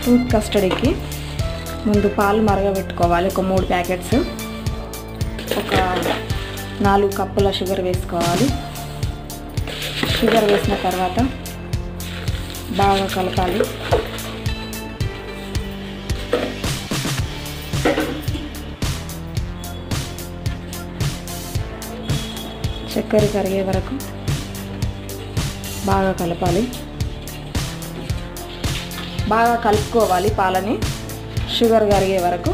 Fruit కస్టర్డ్కి ముందు పాలు మరగబెట్టుకోవాలి. ఒక 3 ప్యాకెట్స్, ఒక 4 కప్పుల షుగర్ వేసుకోవాలి. షుగర్ వేసిన తర్వాత బాగా కలపాలి. చక్కెర కరిగే వరకు బాగా కలపాలి. బాగా కలుపుకోవాలి పాలని. షుగర్ కరిగే వరకు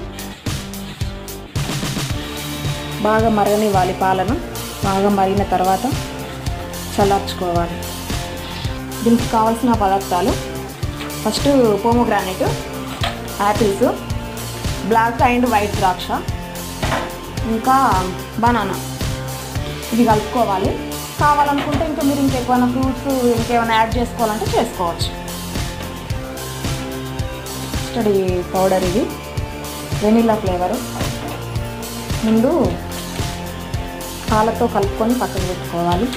బాగా మరగనివ్వాలి. పాలను బాగా మరిగిన తర్వాత చల్లార్చుకోవాలి. దీనికి కావాల్సిన పదార్థాలు: first pomegranate, apples, black and white ద్రాక్ష, ఇంకా బనానా. ఇది కలుపుకోవాలి. కావాలనుకుంటే ఇంకా మీరు ఇంకేమైనా ఫ్రూట్స్ ఇంకేమైనా యాడ్ చేసుకోవాలంటే చేసుకోవచ్చు. కస్టర్డ్ పౌడర్ ఇది వెనిలా ఫ్లేవరు. ముందు పాలతో కలుపుకొని పక్కన పెట్టుకోవాలి.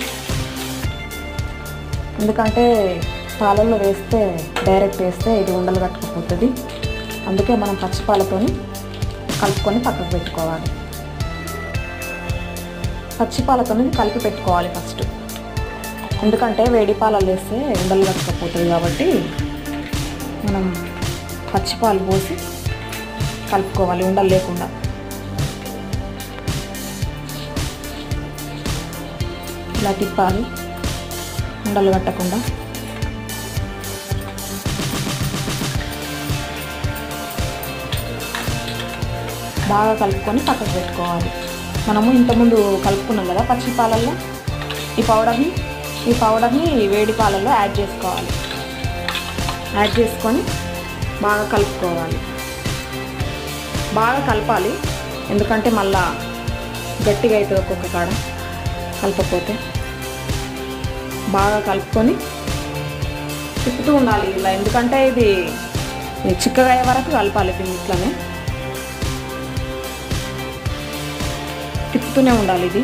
ఎందుకంటే పాలల్లో వేస్తే డైరెక్ట్ వేస్తే ఇది ఉండలు కట్టుకుపోతుంది. అందుకే మనం పచ్చి పాలతోని కలుపుకొని పక్కకు పెట్టుకోవాలి. పచ్చి పాలతోని కలిపి పెట్టుకోవాలి ఫస్ట్. ఎందుకంటే వేడి పాలల్లో వేస్తే ఉండలు కట్టుకుపోతుంది కాబట్టి మనం పచ్చి పాలు పోసి కలుపుకోవాలి ఉండలు లేకుండా. ఇలా తిప్పాలి ఉండలు కట్టకుండా. బాగా కలుపుకొని పక్కకు పెట్టుకోవాలి. మనము ఇంతకుముందు కలుపుకున్నాం కదా పచ్చి పాలల్లో, ఈ పౌడర్ని వేడి పాలల్లో యాడ్ చేసుకోవాలి. యాడ్ చేసుకొని బాగా కలుపుకోవాలి. బాగా కలపాలి, ఎందుకంటే మళ్ళా గట్టిగా అవుతుంది ఒక్కొక్క కాడ కలపకపోతే. బాగా కలుపుకొని తిప్పుతూ ఉండాలి ఇలా, ఎందుకంటే ఇది చిక్కగా అయ్యే వరకు కలపాలి. దీన్ని ఇట్లానే తిప్పుతూనే ఉండాలి. ఇది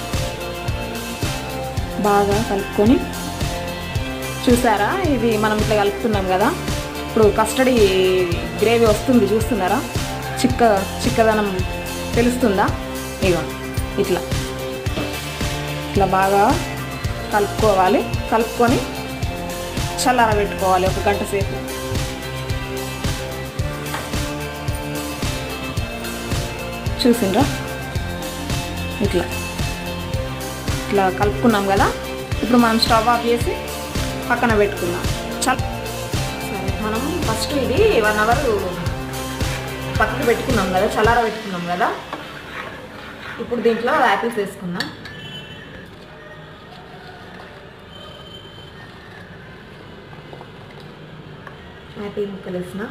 బాగా కలుపుకొని చూసారా, ఇది మనం ఇట్లా కలుపుతున్నాం కదా. ఇప్పుడు కస్టర్డ్ గ్రేవీ వస్తుంది చూస్తున్నారా, చిక్కదనం తెలుస్తుందా? ఇగో ఇట్లా ఇట్లా బాగా కలుపుకోవాలి. కలుపుకొని చల్లారబెట్టుకోవాలి 1 గంట సేపు. చూసిండ్రా, ఇట్లా ఇట్లా కలుపుకున్నాం కదా. ఇప్పుడు మనం స్టవ్ ఆఫ్ చేసి పక్కన పెట్టుకున్నాం. సరే, మనం ఫస్ట్ ఇది 1 అవర్ పక్కకు పెట్టుకున్నాం కదా, చల్లార పెట్టుకున్నాం కదా. ఇప్పుడు దీంట్లో యాపిల్స్ వేసుకుందాం. యాపిల్ ముక్కలు వేసిన,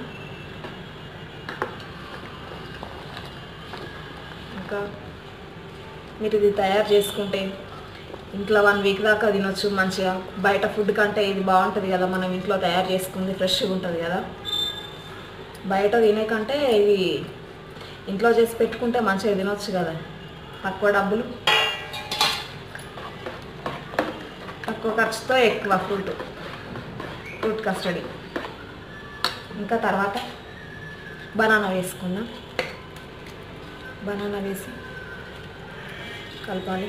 ఇంకా మీరు ఇది తయారు చేసుకుంటే ఇంట్లో 1 వీక్ దాకా తినొచ్చు మంచిగా. బయట ఫుడ్ కంటే ఇది బాగుంటుంది కదా, మనం ఇంట్లో తయారు చేసుకుంది ఫ్రెష్గా ఉంటుంది కదా. బయట తినే కంటే ఇవి ఇంట్లో చేసి పెట్టుకుంటే మంచిగా తినొచ్చు కదా. తక్కువ డబ్బులు, తక్కువ ఖర్చుతో ఎక్కువ ఫ్రూట్ కస్టర్డ్. ఇంకా తర్వాత బనానా వేసుకుందాం. బనానా వేసి కలపాలి.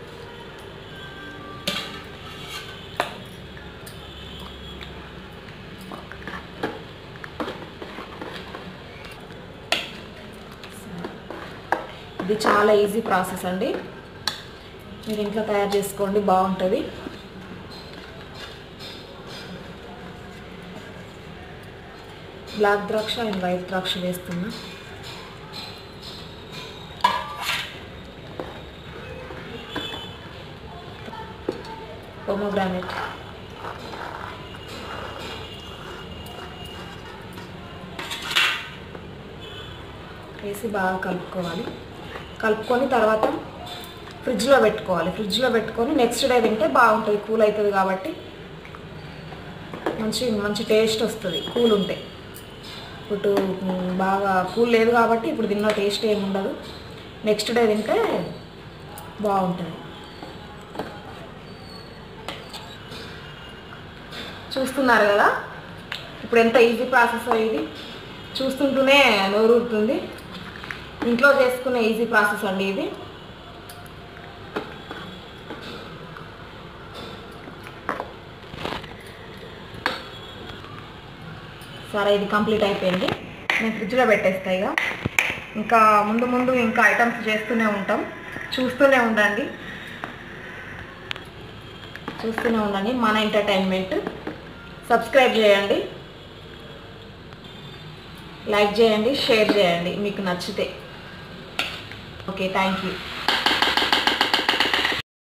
ఇది చాలా ఈజీ ప్రాసెస్ అండి, మీరు ఇంట్లో తయారు చేసుకోండి, బాగుంటుంది. బ్లాక్ ద్రాక్ష అండ్ వైట్ ద్రాక్ష వేస్తున్నా. పోమోగ్రానైట్, వేసి బాగా కలుపుకోవాలి. కలుపుకొని తర్వాత ఫ్రిడ్జ్లో పెట్టుకోవాలి. ఫ్రిడ్జ్లో పెట్టుకొని నెక్స్ట్ డే తింటే బాగుంటుంది, కూల్ అవుతుంది కాబట్టి మంచి టేస్ట్ వస్తుంది కూల్ ఉంటే. ఇప్పుడు బాగా కూల్ లేదు కాబట్టి ఇప్పుడు తిన్న టేస్ట్ ఏమి ఉండదు. నెక్స్ట్ డే తింటే బాగుంటుంది. చూస్తున్నారు కదా, ఇప్పుడు ఎంత ఈజీ ప్రాసెస్ ఇది చూస్తుంటూనే నోరుతుంది. ఇంట్లో చేసుకునే ఈజీ ప్రాసెస్ అండి ఇది. సరే ఇది కంప్లీట్ అయిపోయింది. నేను ఫ్రిడ్జ్లో పెట్టేస్తాయి. ఇంకా ముందు ముందు ఇంకా ఐటమ్స్ చేస్తూనే ఉంటాం. చూస్తూనే ఉండండి మన ఎంటర్టైన్మెంట్. సబ్స్క్రైబ్ చేయండి, లైక్ చేయండి, షేర్ చేయండి మీకు నచ్చితే. Okay, thank you.